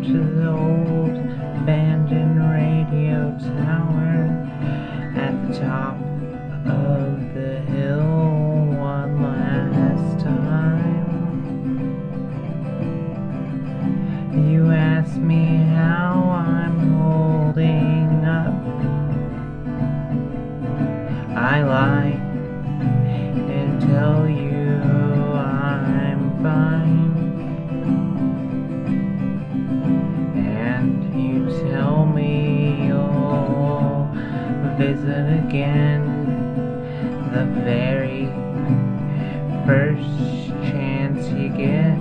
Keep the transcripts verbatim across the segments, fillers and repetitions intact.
to the old abandoned radio tower at the top of the hill one last time. You asked me how I'm holding up. I lie and tell you I'm fine, and you tell me you'll visit again the very first chance you get.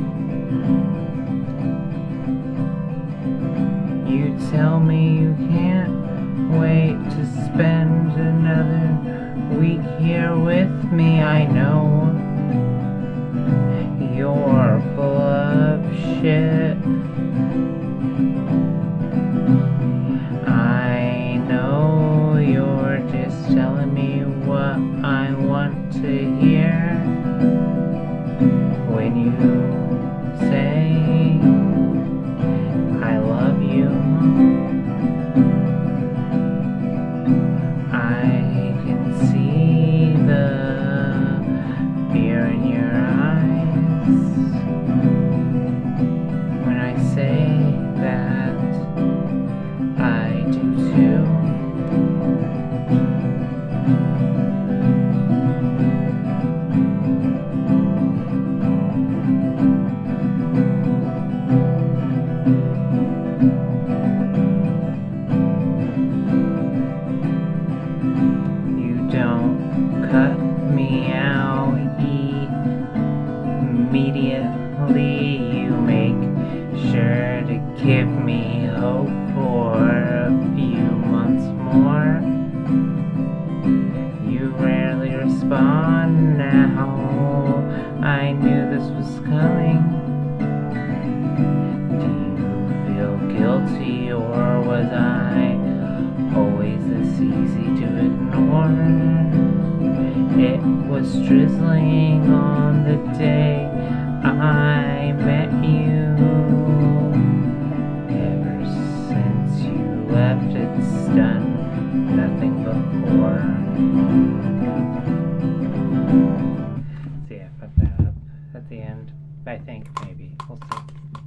You tell me you can't wait to spend another week here with me. I know you're full of shit. I know you're just telling me what I want to hear when you say I love you. I can see the fear in your eyes when I say that I do too. Cut me out immediately. You make sure to give me hope for a few months more. You rarely respond now. I knew this was coming. Do you feel guilty, or was I always this easy to ignore? It was drizzling on the day I met you. Ever since you left, it's done nothing but more. So yeah, fuck that up at the end. I think, maybe. We'll see.